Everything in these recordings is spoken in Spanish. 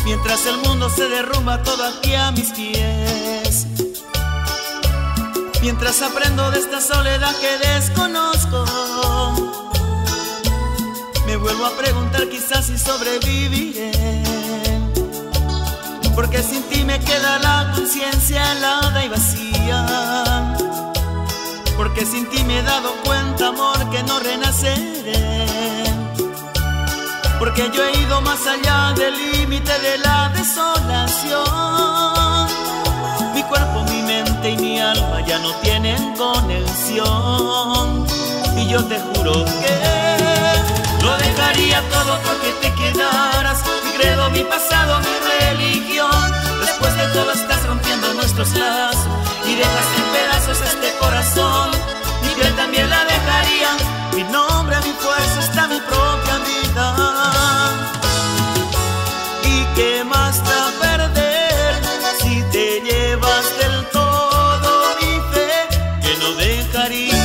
mientras el mundo se derrumba todo aquí a mis pies. Mientras aprendo de esta soledad que desconozco, me vuelvo a preguntar quizás si sobreviviré, porque sin ti me queda la conciencia helada y vacía, porque sin ti me he dado cuenta, amor, que no renaceré, porque yo he ido más allá del límite de la desolación. Mi cuerpo, mi mente y mi alma ya no tienen conexión, y yo te juro que lo dejaría todo porque te quedaras. Mi credo, mi pasado, mi religión. Después de todo estás rompiendo nuestros lazos y dejas en pedazos este corazón. Mi piel también la dejaría, mi nombre, mi fuerza, está mi propia vida. ¿Y qué más da perder si te llevas del todo mi fe, que no dejaría?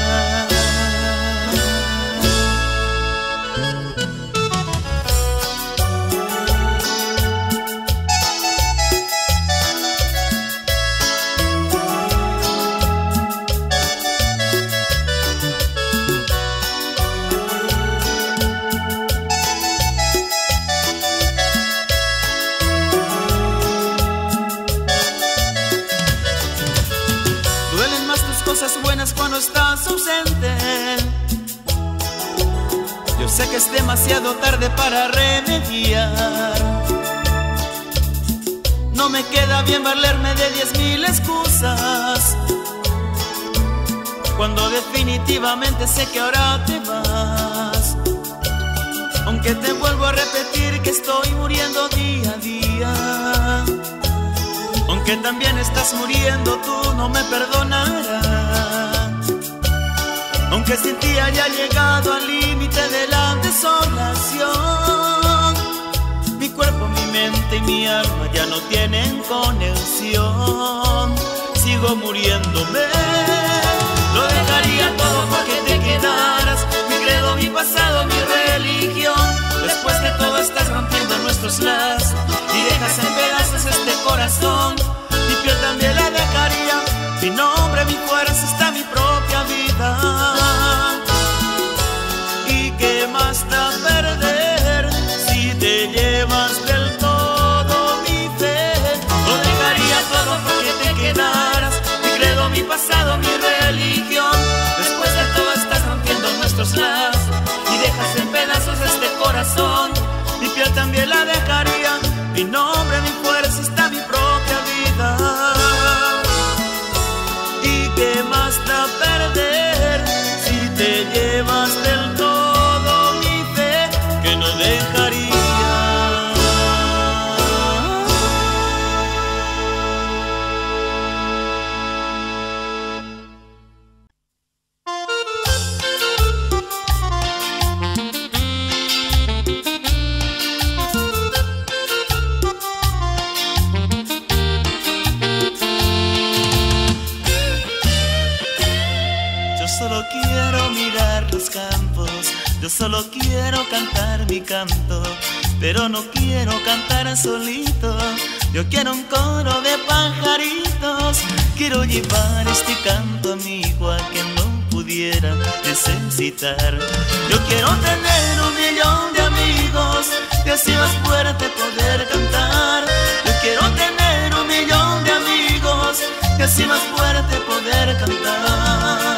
Buenas cuando estás ausente. Yo sé que es demasiado tarde para remediar. No me queda bien valerme de 10,000 excusas, cuando definitivamente sé que ahora te vas. Aunque te vuelvo a repetir que estoy muriendo día a día, aunque también estás muriendo tú, no me perdonarás. Aunque sin ti haya llegado al límite de la desolación, mi cuerpo, mi mente y mi alma ya no tienen conexión. Sigo muriéndome. Lo dejaría todo porque te quedaras. Mi credo, mi pasado, mi religión. Después de todo estás rompiendo nuestros lazos y dejas en pedazos este corazón. Mi piel también la dejaría, mi nombre, mi fuerza, está mi propia vida. ¿Y qué más da perder si te llevas del todo mi fe? Lo dejaría todo porque te quedaras. Mi credo, mi pasado, mi religión. Después de todo estás rompiendo nuestros lazos y dejas en pedazos este corazón. Mi piel también la dejaría, mi nombre, mi fuerza, está mi propia vida. ¿Y qué más da perder si te llevas del todo mi fe, que no dejaría? Yo solo quiero cantar mi canto, pero no quiero cantar solito. Yo quiero un coro de pajaritos. Quiero llevar este canto amigo a quien no pudiera necesitar. Yo quiero tener 1,000,000 de amigos y así más fuerte poder cantar. Yo quiero tener 1,000,000 de amigos y así más fuerte poder cantar.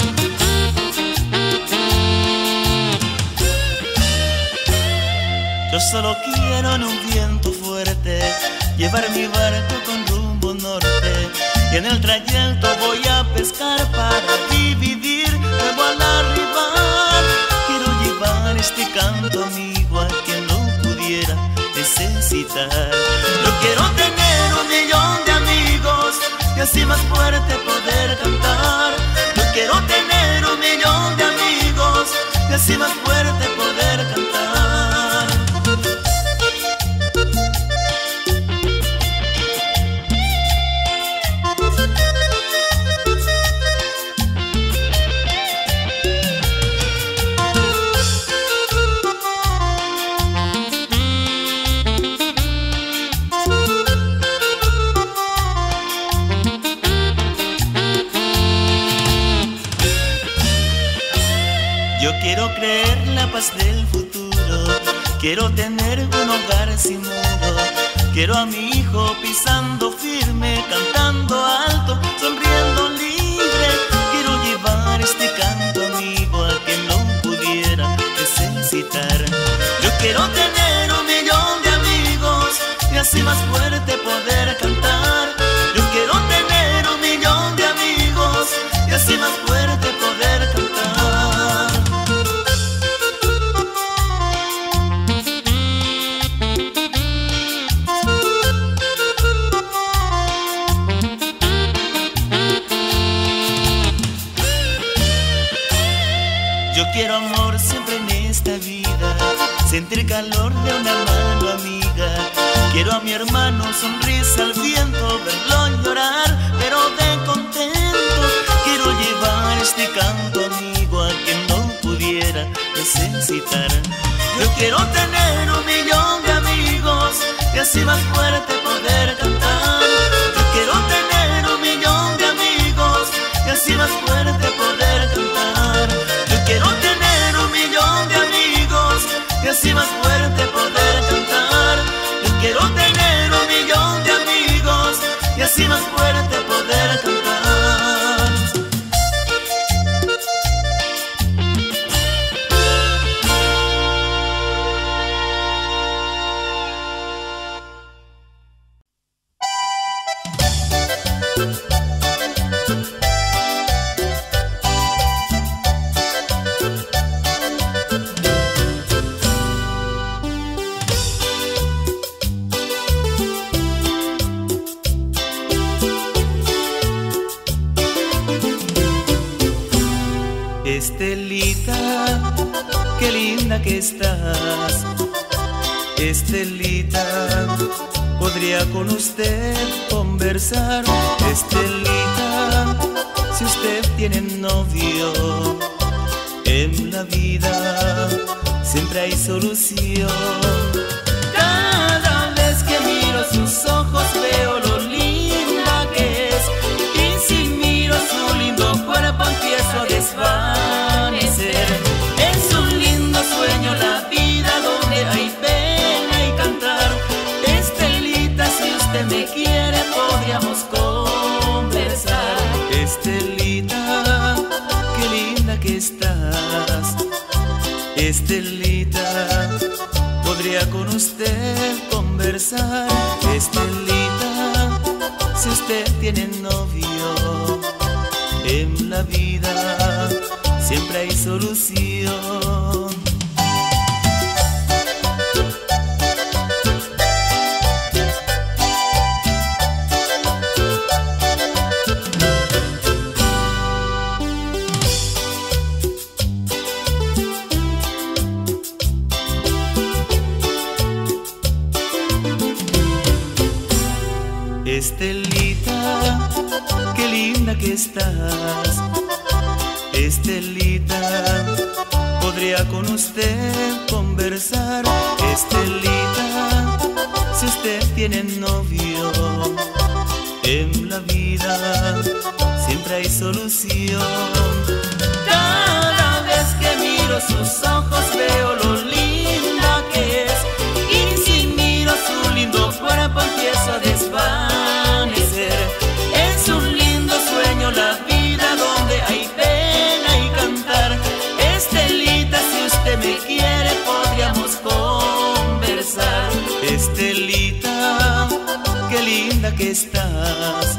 Yo solo quiero en un viento fuerte llevar mi barco con rumbo norte, y en el trayecto voy a pescar para dividir luego al arribar. Quiero llevar este canto amigo a quien no pudiera necesitar. Yo quiero tener 1,000,000 de amigos y así más fuerte poder cantar. Yo quiero tener 1,000,000 de amigos y así más fuerte poder cantar. creer la paz del futuro. Quiero tener un hogar sin muro. Quiero a mi hijo pisando firme, cantando alto, sonriendo libre. Quiero llevar este canto amigo a quien no pudiera necesitar. Yo quiero tener 1.000.000 de amigos y así más fuerte poder cantar. Yo quiero tener 1.000.000 de amigos y así más fuerte poder cantar. Yo quiero amor siempre en esta vida, sentir calor de una mano amiga. Quiero a mi hermano sonrisa al viento, verlo llorar, pero de contento. Quiero llevar este canto amigo a quien no pudiera necesitar. Yo quiero tener 1.000.000 de amigos y así más fuerte poder cantar. Yo quiero tener 1.000.000 de amigos y así más fuerte poder cantar. Yo quiero tener 1.000.000 de amigos y así más fuerte poder cantar. Yo quiero tener 1.000.000 de amigos y así más fuerte poder cantar. Estelita, qué linda que estás. Estelita, podría con usted conversar. Estelita, si usted tiene novio, en la vida siempre hay solución. Cada vez que miro sus ojos veo lo linda que es, y si miro su lindo cuerpo empiezo a desvanecer. Es un lindo sueño la vida donde hay pena y cantar. Estelita, si usted me quiere podríamos conversar. Estelita, qué linda que estás. Estelita, podría con usted conversar. Estelita, si usted tiene novio, en la vida siempre hay solución. Estelita, qué linda que estás. Estelita, podría con usted conversar. Estelita, si usted tiene novio, en la vida siempre hay solución. Cada vez que miro sus ojos veo lo linda que es, y si miro su lindo cuerpo empiezo a desvanecer. Es un lindo sueño la vida donde hay pena y cantar. Estelita, si usted me quiere podríamos conversar. Estelita, qué linda que estás.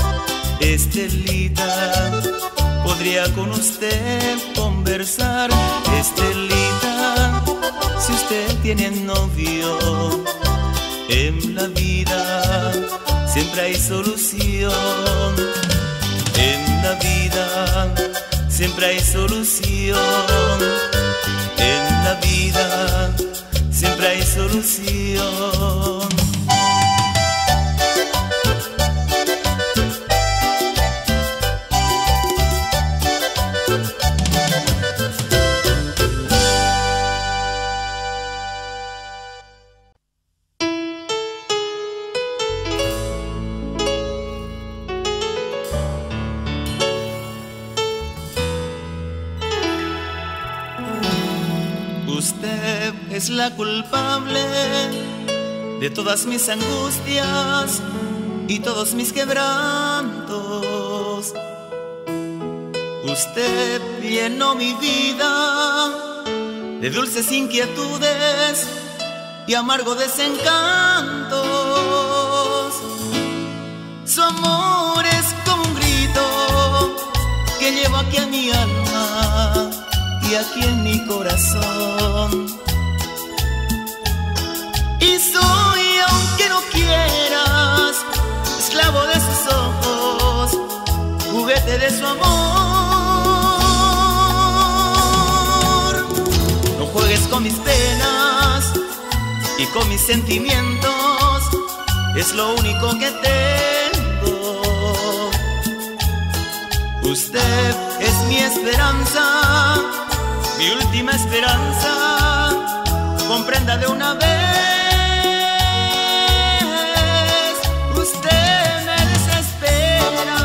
Estelita, podría con usted conversar. Estelita, si usted tiene novio, en la vida siempre hay solución. En la vida siempre hay solución. En la vida siempre hay solución. es la culpable de todas mis angustias y todos mis quebrantos. Usted llenó mi vida de dulces inquietudes y amargo desencantos. Su amor es como un grito que llevo aquí en mi alma y aquí en mi corazón. Y soy, aunque no quieras, esclavo de sus ojos, juguete de su amor. No juegues con mis penas y con mis sentimientos, es lo único que tengo. Usted es mi esperanza, mi última esperanza, comprenda de una vez. Usted me desespera,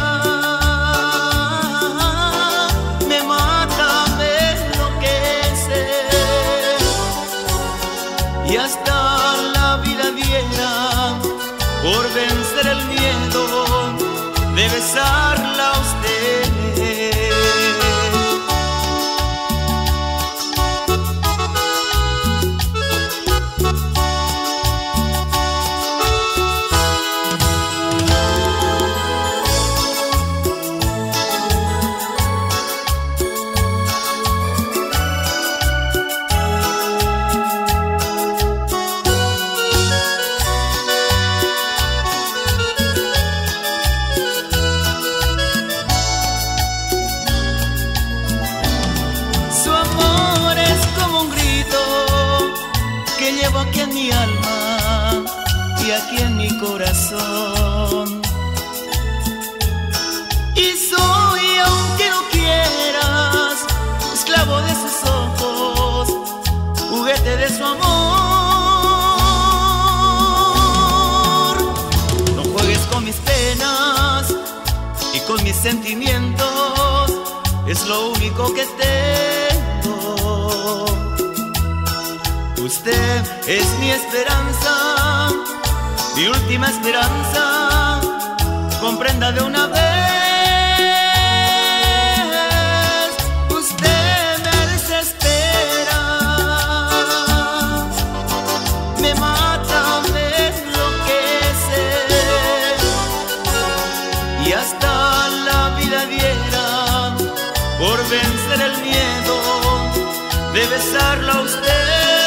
me mata, me enloquece, y hasta la vida diera por vencer el miedo de besarla a usted. Aquí en mi alma y aquí en mi corazón. Y soy, aunque no quieras, esclavo de sus ojos, juguete de su amor. No juegues con mis penas y con mis sentimientos, es lo único que tengo. Usted es mi esperanza, mi última esperanza, comprenda de una vez. Usted me desespera, me mata, me enloquece, y hasta la vida diera por vencer el miedo de besarla a usted.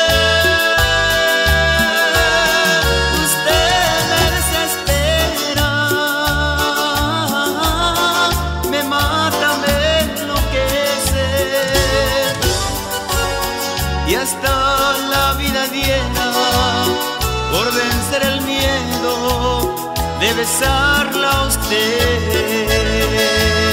Y hasta la vida diera por vencer el miedo de besarla a usted.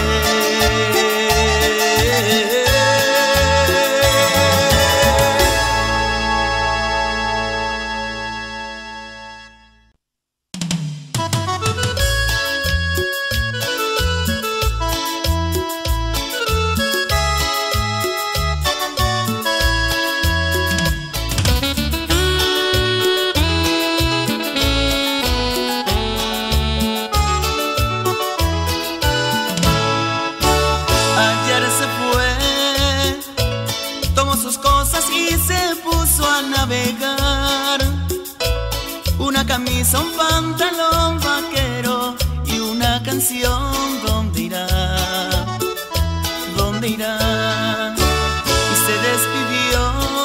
Una camisa, un pantalón vaquero y una canción. ¿Dónde irá? ¿Dónde irá? Y se despidió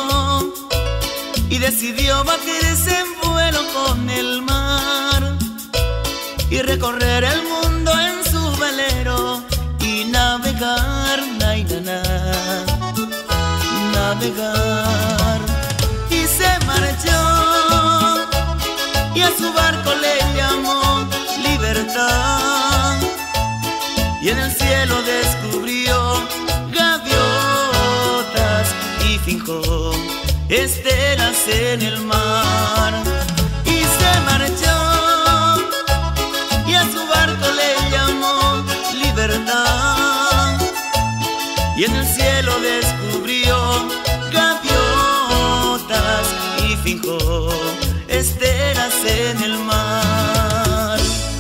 y decidió batirse en vuelo con el mar y recorrer el mundo en su velero y navegar, navegar. Y se marchó y a su barco le llamó Libertad, y en el cielo descubrió gaviotas y fijó estelas en el mar. Y se marchó y a su barco le llamó Libertad, y en el cielo descubrió gaviotas en el mar.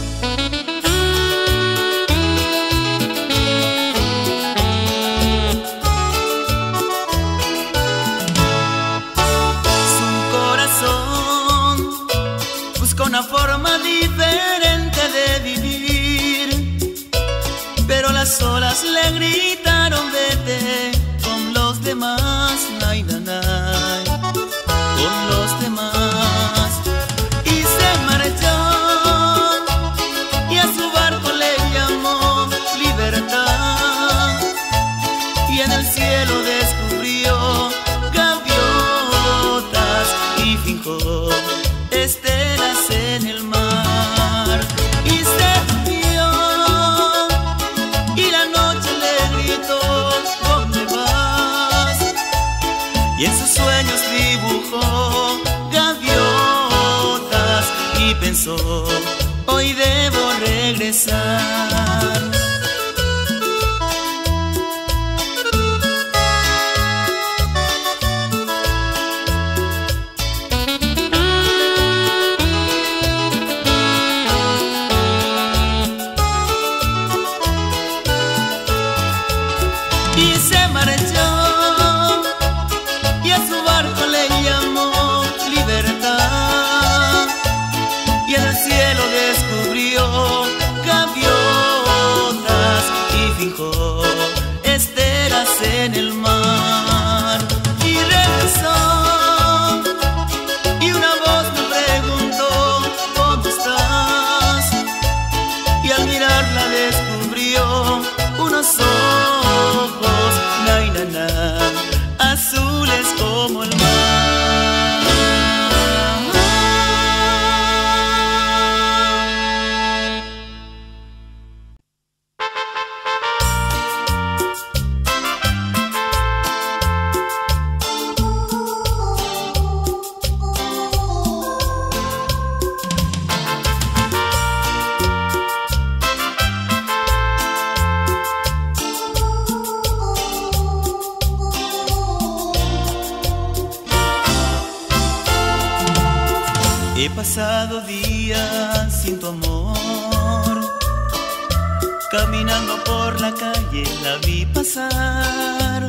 Su corazón busca una forma diferente de vivir, pero las olas le gritaron vete con los demás, nay, nay, nay, con los demás. Y se marchó y a su barco le llamó libertad, y en el cielo descubrió gaviotas y finjó estelas en el mar. Y se durmió y la noche le gritó ¿dónde vas? Y en sus sueños dibujó gaviotas y pensó hoy debo regresar. Y se marchó y a su barco le llamó libertad, y en el cielo descubrió gaviotas y fijó estelas en el mar. Y regresó y una voz me preguntó ¿dónde estás? Y al mirarla descubrió unos ojos, nay, nay, nay, azules como el mar. He pasado días sin tu amor, caminando por la calle la vi pasar.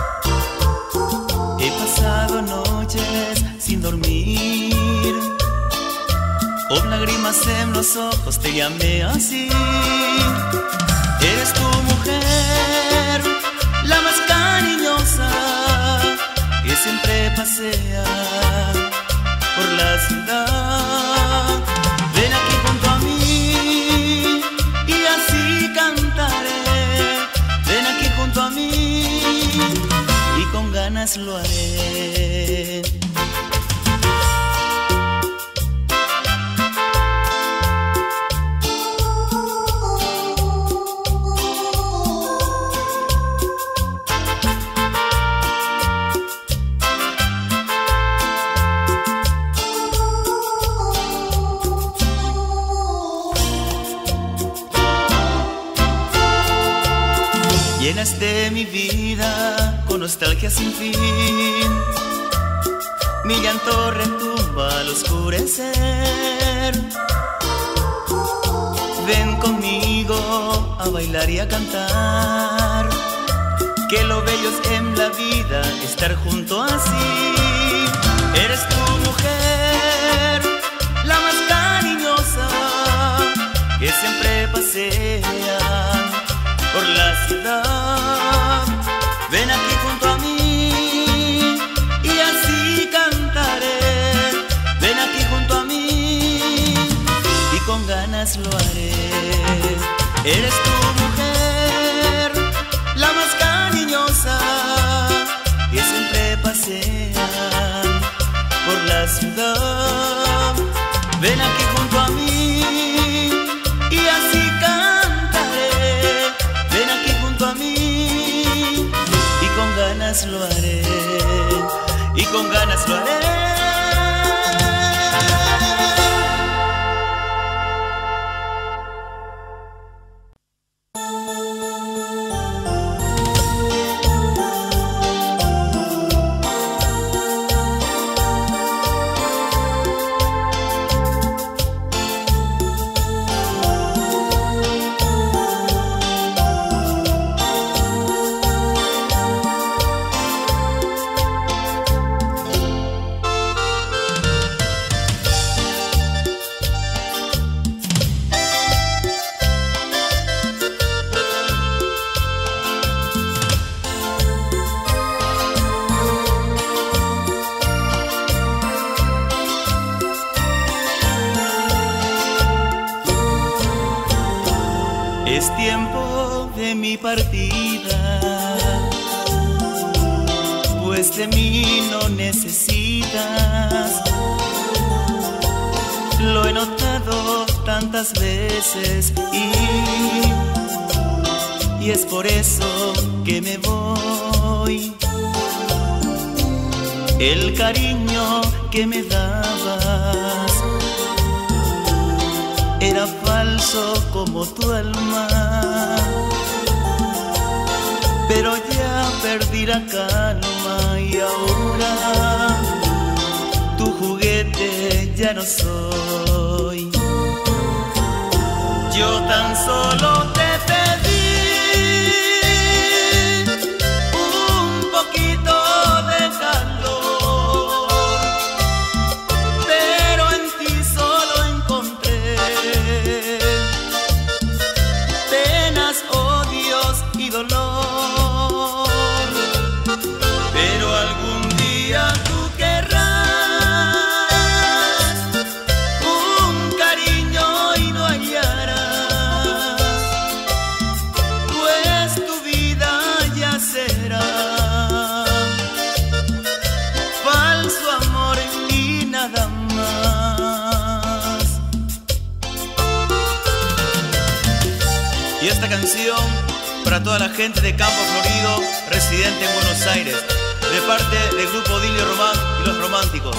He pasado noches sin dormir, con lágrimas en los ojos te llamé así. Eres tu mujer, la más cariñosa, que siempre pasea por la ciudad. Ven aquí junto a mí y así cantaré. Ven aquí junto a mí y con ganas lo haré. Llenaste mi vida con nostalgia sin fin, mi llanto retumba al oscurecer. Ven conmigo a bailar y a cantar, que lo bello es en la vida estar junto así. Eres tu mujer, la más cariñosa, que siempre pasea por la ciudad. Ven aquí junto a mí y así cantaré. Ven aquí junto a mí y con ganas lo haré. Eres tu mujer, la más cariñosa, que siempre pasea por la ciudad. Ven aquí junto a mí y así cantaré. Ven aquí junto a mí y con ganas lo haré, y con ganas lo haré. Es tiempo de mi partida, pues de mí no necesitas. Lo he notado tantas veces y es por eso que me voy. El cariño que me dabas era falso como tu alma, pero ya perdí la calma y ahora tu juguete ya no soy. Yo tan solo te pedí un poquito de calor, pero en ti solo encontré penas, odios y dolor. Pero algún día tú querrás un cariño y no hallarás, pues tu vida ya será falso amor y nada más. Y esta canción para toda la gente de Campo Florido, residente en Buenos Aires, de parte del grupo Dilio Román y Los Románticos.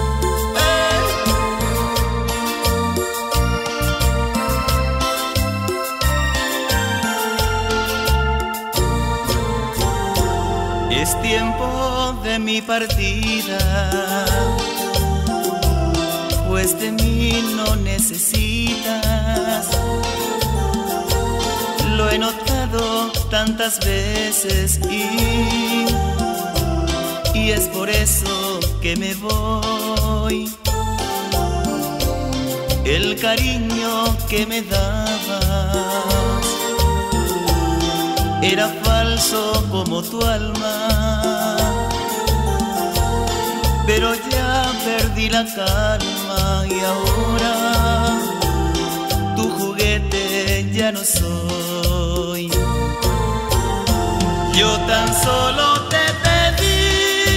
Es tiempo de mi partida, pues de mí no necesitas. Lo he notado tantas veces y es por eso que me voy. El cariño que me dabas era falso como tu alma, pero ya perdí la calma y ahora tu juguete ya no soy. Yo tan solo te pedí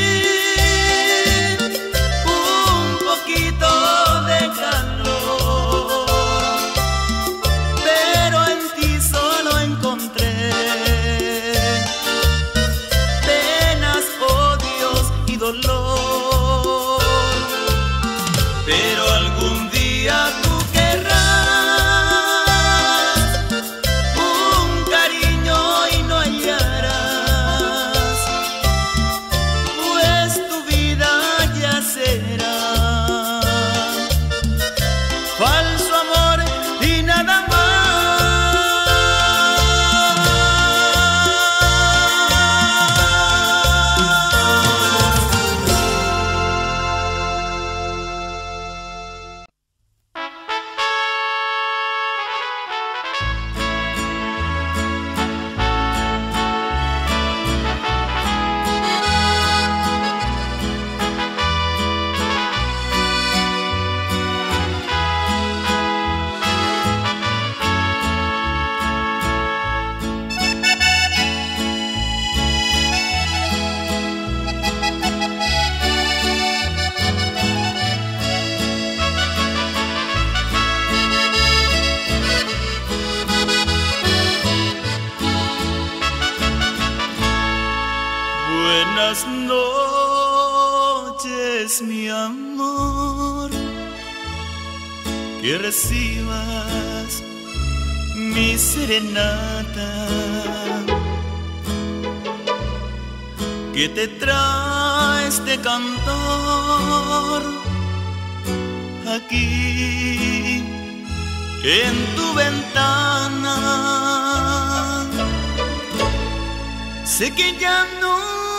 un poquito de calor, pero en ti solo encontré penas, odios y dolor. Pero algún día tú querrás un cariño y no hallarás, pues tu vida ya será falso amor y nada más. Buenas noches, mi amor, que recibas mi serenata, que te trae este cantor aquí en tu ventana. Sé que ya no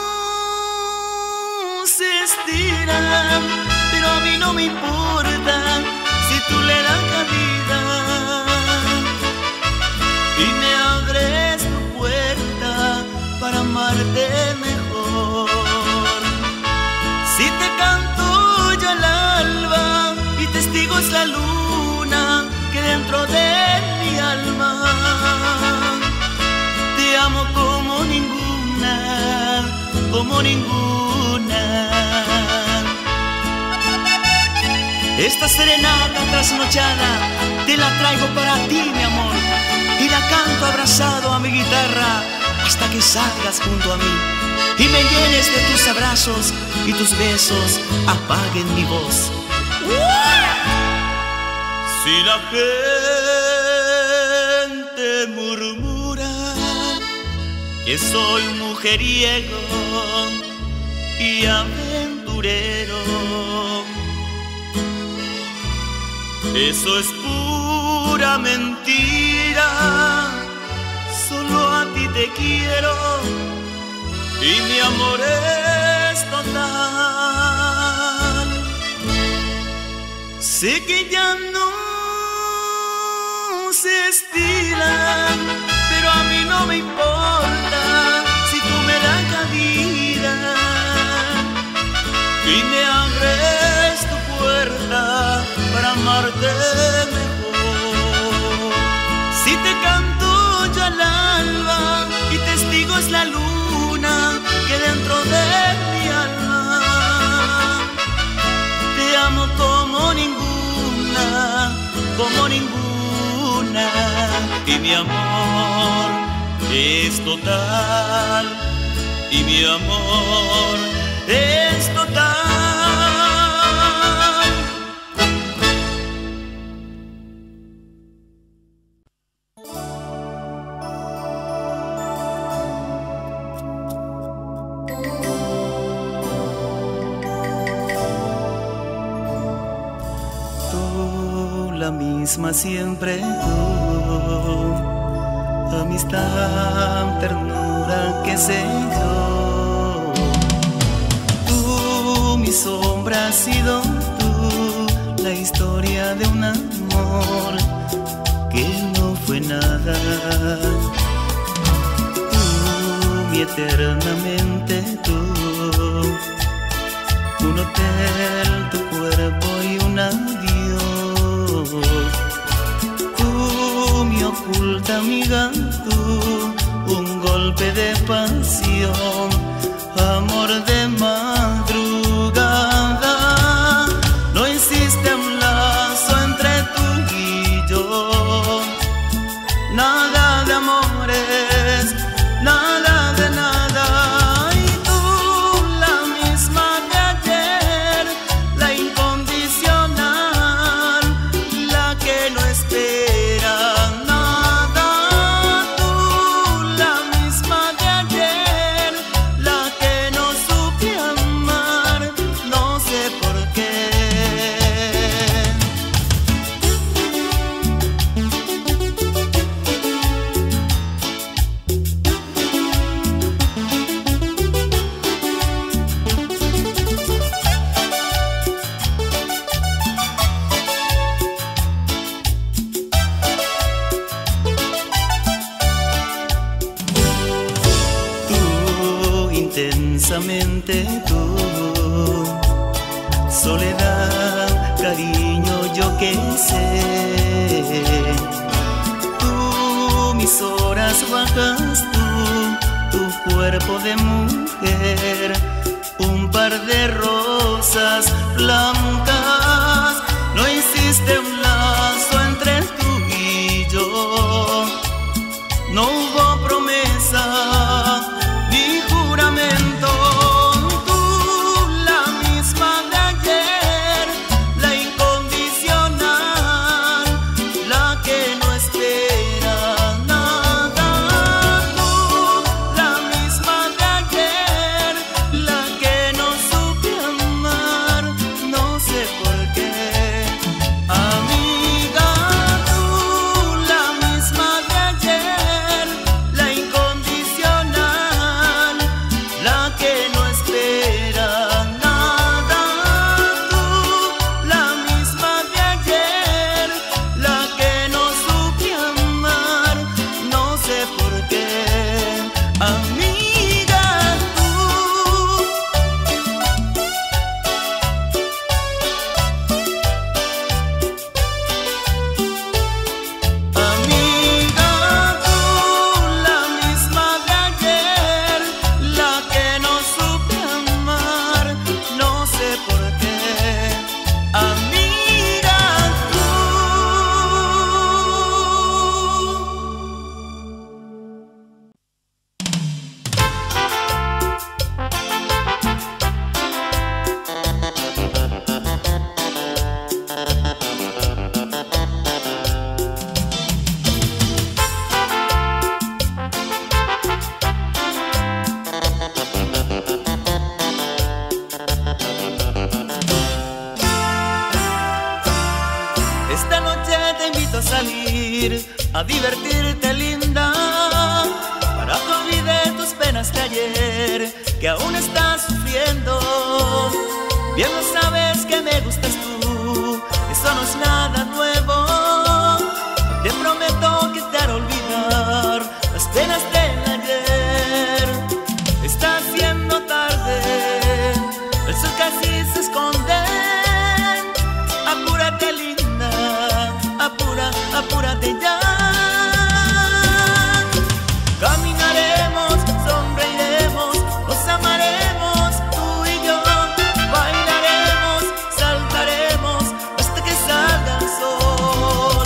se estiran, pero a mí no me importa si tú le das cabida y me abres tu puerta para amarte mejor. Si te canto yo al alba y testigo es la luna que dentro de mi alma. Te amo como ninguna, como ninguna. Esta serenata trasnochada te la traigo para ti, mi amor, y la canto abrazado a mi guitarra hasta que salgas junto a mí y me llenes de tus abrazos y tus besos apaguen mi voz. Si la gente murmura que soy mujeriego y aventurero, eso es pura mentira. Solo a ti te quiero y mi amor es total. Sé que ya no se estilan, pero a mí no me importa si tú me das cabida y me abres tu puerta para amarte mejor. Si te canto yo al alba y testigo es la luna que dentro de mi alma. Te amo como ninguna, como ninguna, y mi amor es total, y mi amor es total. La misma siempre tú, amistad, ternura, qué sé yo. Tú, mi sombra, has sido tú, la historia de un amor que no fue nada. Tú, mi eternamente tú, un hotel, tu cuerpo y un adiós. Tú, mi oculta amiga, tú, un golpe de pasión, amor de madrugada. No existe un lazo entre tú y yo, nada de amores, nada de nada. Y tú, la misma de ayer, la incondicional, la que no espera nada. Tú, la misma de ayer, la que no supe amar, no sé por qué. Tú, intensamente tú, soledad, cariño, yo qué sé. Tú, mis horas bajas, tú, tu cuerpo de mujer, un par de rosas blancas. No existe un lazo entre tú y yo, no hubo promesa ni juramento. Tú, la misma de ayer, la incondicional, la que no espera nada. Tú, la misma de ayer, la que no supe amar, no sé por qué. Esta noche te invito a salir, a divertirte, linda, para que olvides tus penas de ayer, que aún estás sufriendo. Bien lo sabes que me gustas tú, eso no es nada nuevo. Te prometo que te haré olvidar las penas del ayer. Está haciendo tarde, el sol casi se esconde. Apúrate, linda, apúrate ya. Caminaremos, sonreiremos, nos amaremos, tú y yo. Bailaremos, saltaremos hasta que salga el sol.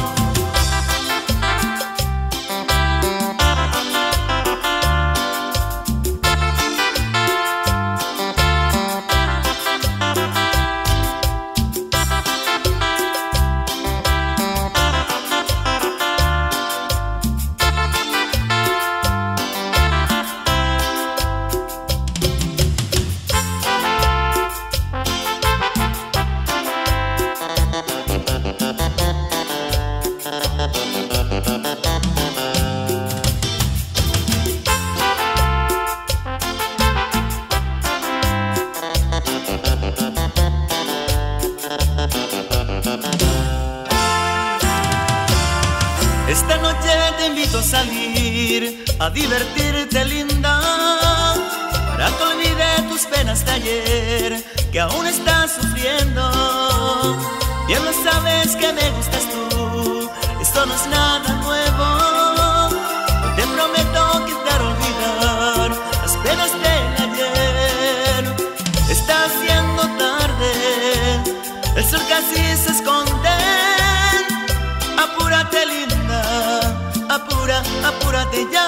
Esta noche te invito a salir, a divertirte, linda, para que olvides tus penas de ayer, que aún estás sufriendo. Bien lo sabes que me gustas tú, esto no es nada nuevo. Te prometo que te haré olvidar las penas del ayer. Está haciendo tarde, el sol casi se esconde. Apúrate, linda, apúrate ya.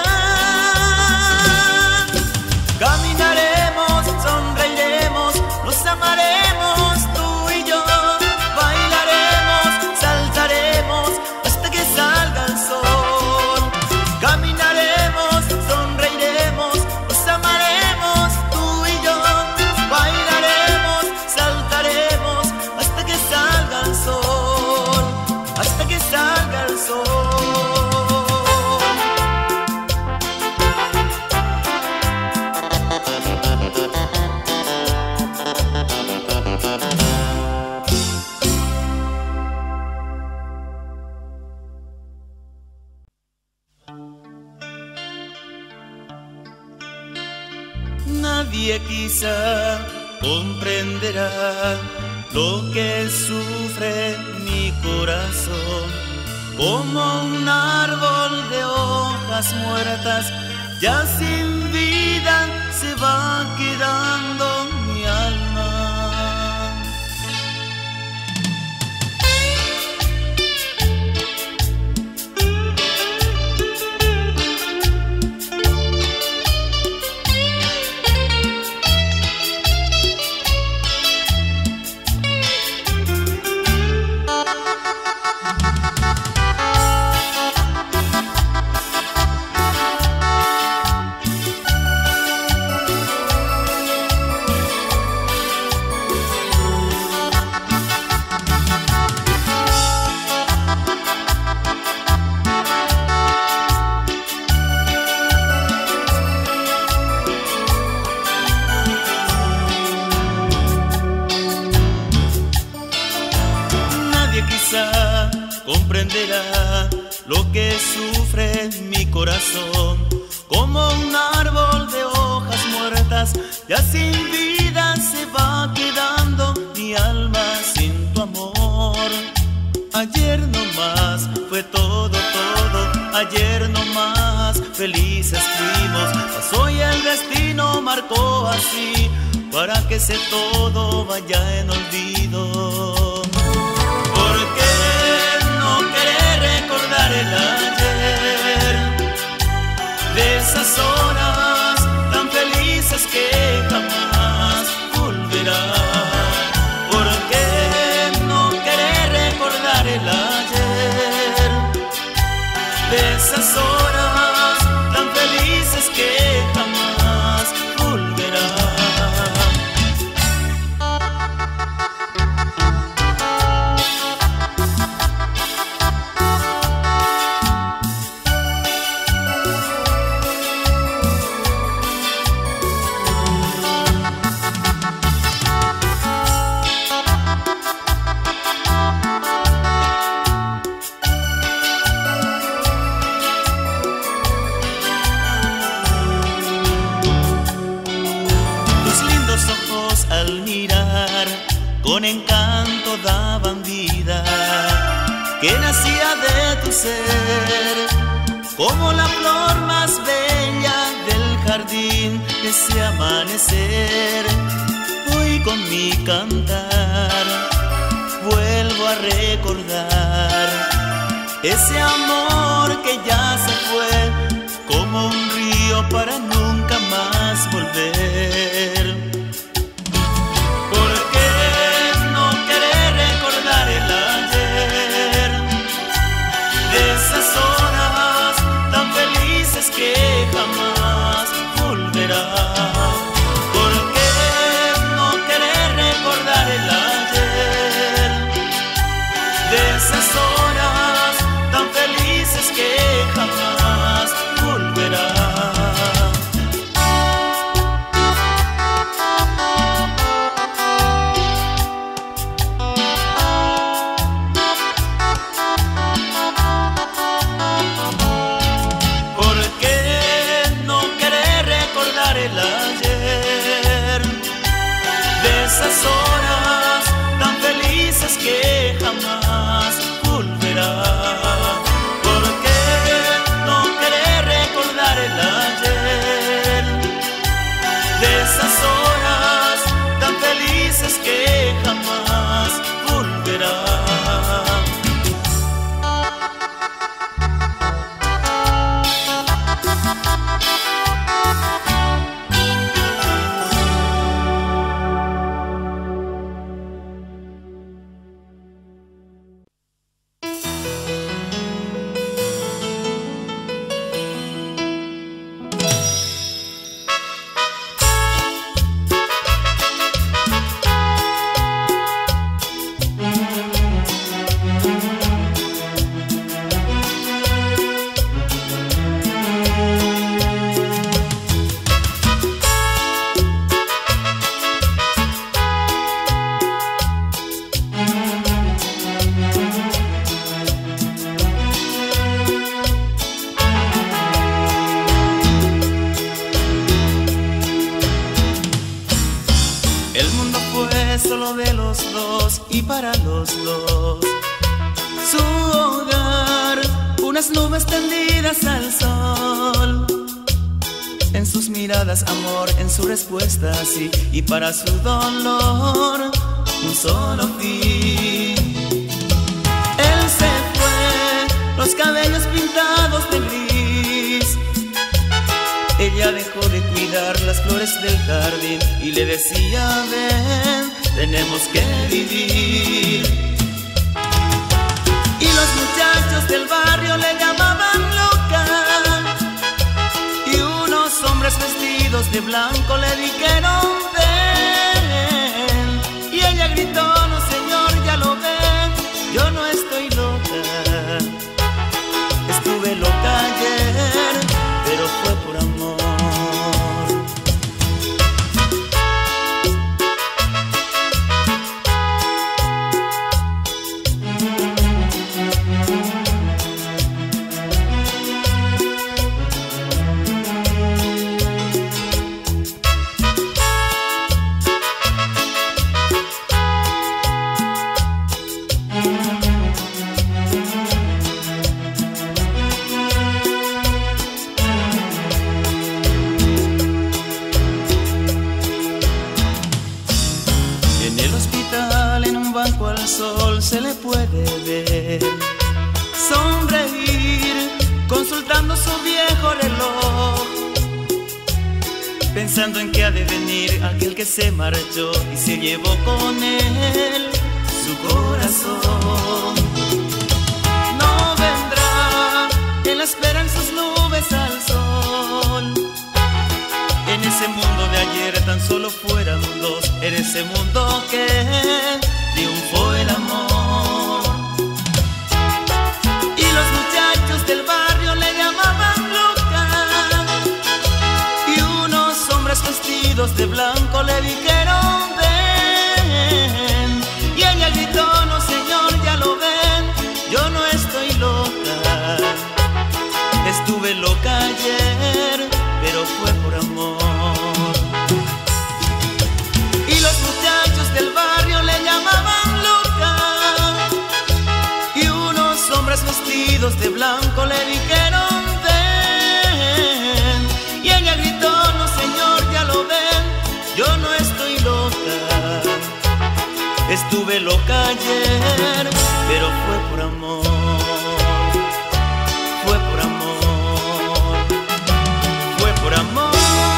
Caminaremos, sonreiremos, nos amaremos, tú y yo. Bailaremos, saltaremos hasta que salga el sol. Caminaremos, sonreiremos, nos amaremos, tú y yo. Bailaremos, saltaremos hasta que salga el sol, hasta que salga el sol. Nadie quizá comprenderá lo que sufre mi corazón, como un árbol de hojas muertas, ya sin vida se va quedando mi alma. Comprenderá lo que sufre mi corazón, como un árbol de hojas muertas, ya sin vida se va quedando mi alma sin tu amor. Ayer nomás fue todo, ayer nomás felices fuimos, pasó y el destino marcó así, para que ese todo vaya en olvido. Porque recordar el ayer, de esas horas tan felices que jamás volverán. ¿Por qué no querer recordar el ayer, de esas horas tan felices que jamás volverán? que nacía de tu ser, como la flor más bella del jardín, ese amanecer. Hoy con mi cantar vuelvo a recordar ese amor que ya se fue, como un río para nunca más volver. ¿Por qué no querer recordar el ayer, de esas horas tan felices que jamás volverán? ¿Por qué no querer recordar el ayer, de esas horas tan felices que jamás volverán? Esas horas tan felices que jamás volverán. ¿Por qué no querer recordar el ayer, de esas horas tan felices que jamás volverán? Solo de los dos y para los dos. Su hogar, unas nubes tendidas al sol. En sus miradas amor, en su respuesta sí. Y para su dolor, un solo fin. Él se fue, los cabellos pintados de gris. Ella dejó de cuidar las flores del jardín y le decía, ven, tenemos que vivir. Y los muchachos del barrio le llamaban loca, y unos hombres vestidos de blanco le dijeron, ven. Y ella gritó, no señor, ya lo ven, yo no estoy loca. Estuve loca ayer, pero fue por amor. Sol se le puede ver sonreír, consultando su viejo reloj, pensando en que ha de venir aquel que se marchó y se llevó con él su corazón. No vendrá, él espera en sus nubes al sol. En ese mundo de ayer tan solo fueran dos, en ese mundo que triunfó el amor. Y los muchachos del barrio le llamaban loca, y unos hombres vestidos de blanco le dijeron, ven. Y ella gritó, no señor, ya lo ven, yo no estoy loca. Estuve loca ayer, pero fue por amor. Y los muchachos del barrio le llamaban loca, y unos hombres vestidos de blanco le dijeron ven, y ella gritó no señor, ya lo ven, yo no estoy loca. Estuve loca ayer, pero fue por amor, fue por amor, fue por amor.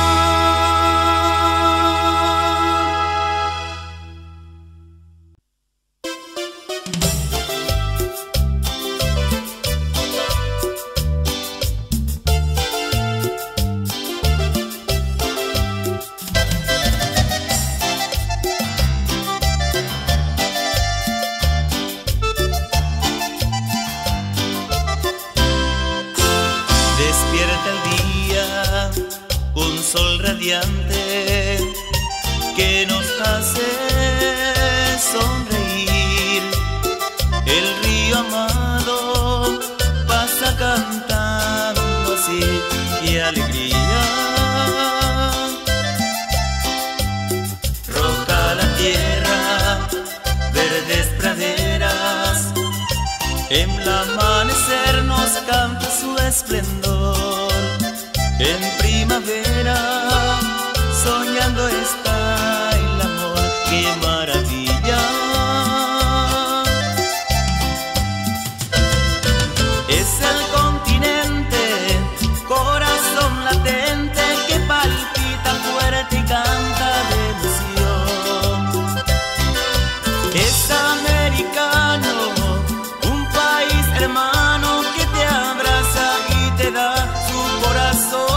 Sol radiante que nos hace sonreír. El río amado pasa cantando así, qué alegría. Roja la tierra, verdes praderas, en el amanecer nos canta su esplendor. En primavera, soñando está el amor, qué maravilla. Es el continente, corazón latente que palpita fuerte y canta de emoción. Es americano, un país hermano que te abraza y te da su corazón.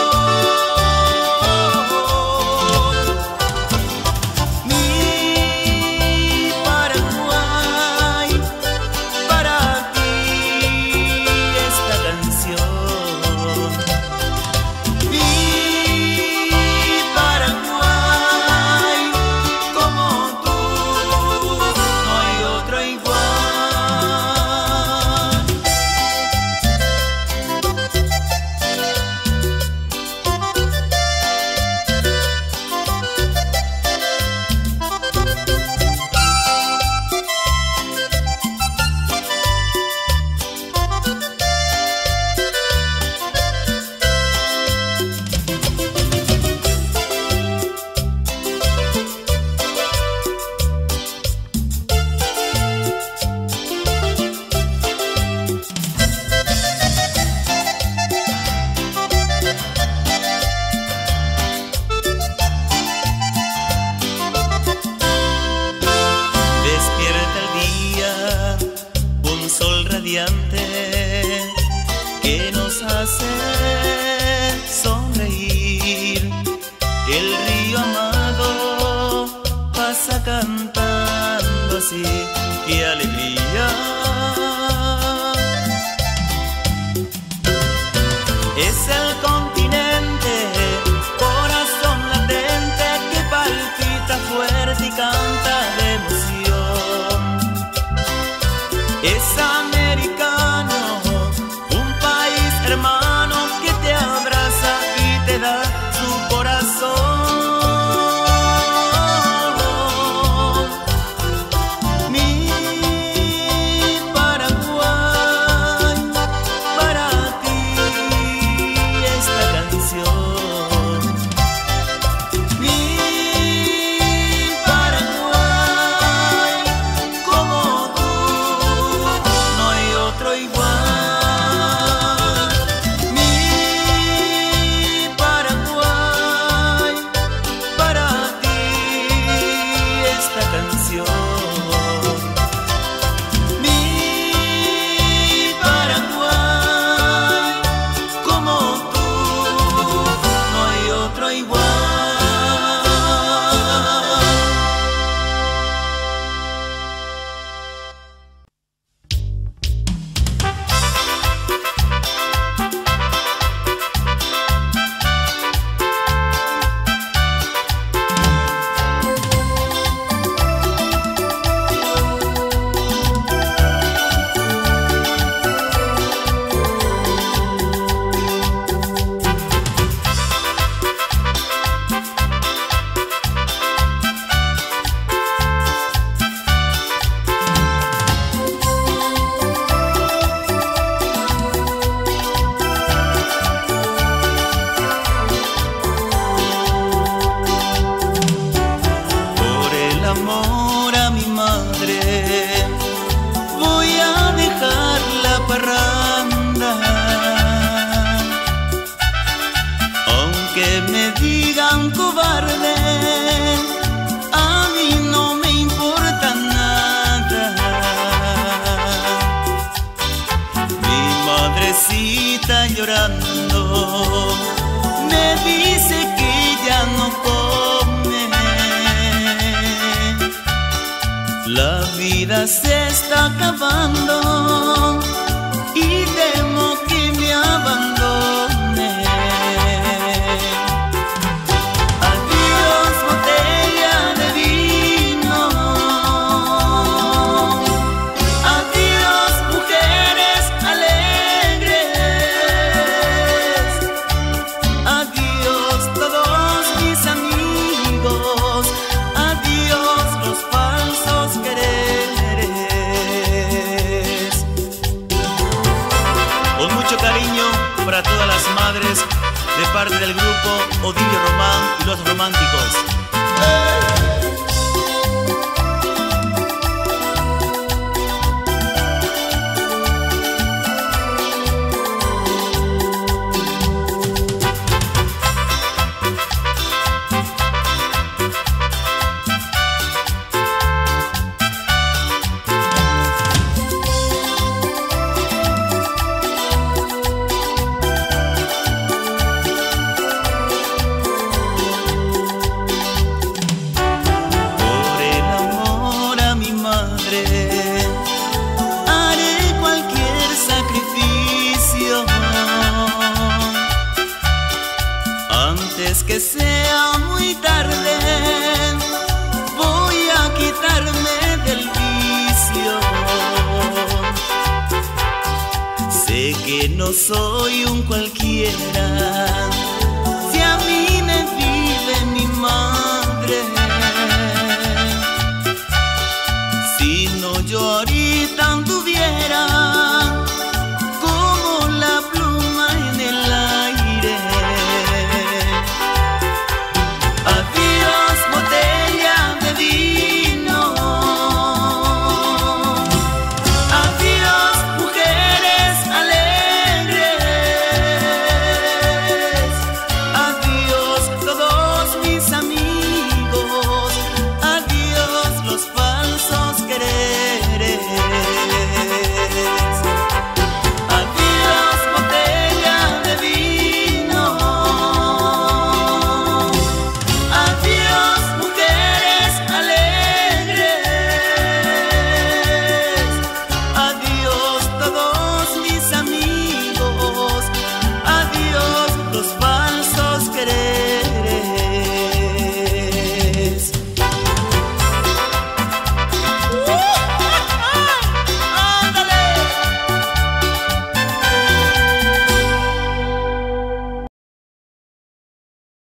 Que nos hace sonreír. El río amado pasa cantando así, qué alegría. Es el continente, corazón latente que palpita fuerte y canta de emoción. Es americano, un país hermano que te abraza y te da su corazón. Mi Paraguay, para ti esta canción. Mi Paraguay, como tú no hay otro pobrecita llorando, me dice que ya no come. La vida se está acabando y temo que me abandone. Adiós, botella de vino. Adiós, mujeres alegres. Adiós, todos mis amigos. Adiós, los falsos quereres. Con mucho cariño para todas las madres, de parte del grupo Odilio Román y los Románticos. Haré cualquier sacrificio antes que sea muy tarde. Voy a quitarme del vicio. Sé que no soy un cualquiera, si a mí me vive mi madre. Si no yo ahorita anduviera